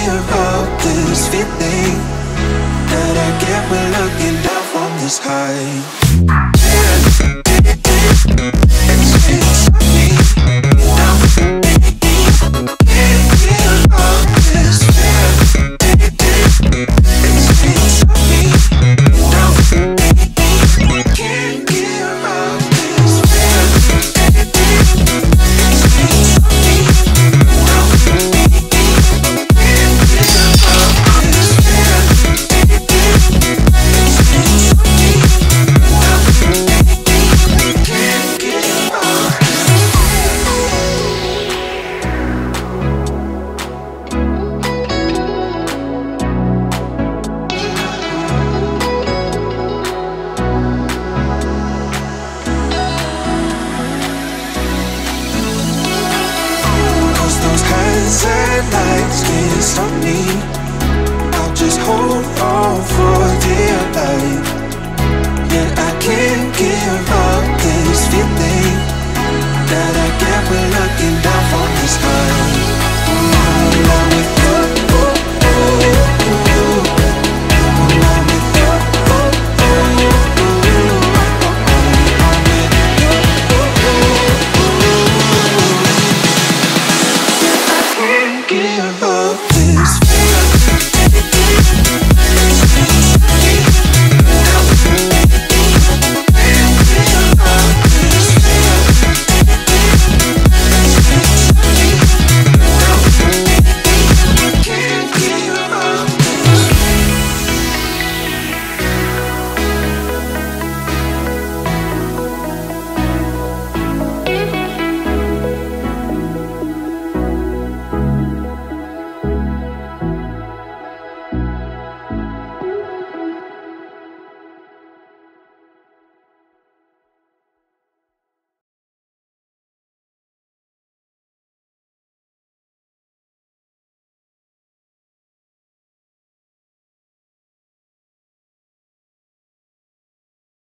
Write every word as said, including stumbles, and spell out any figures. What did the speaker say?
give up this feeling that I get when looking down from this high. It's me now. Can't give up this feeling. It's me now. Can't give up this feeling. Lights can't stop me. I'll just hold on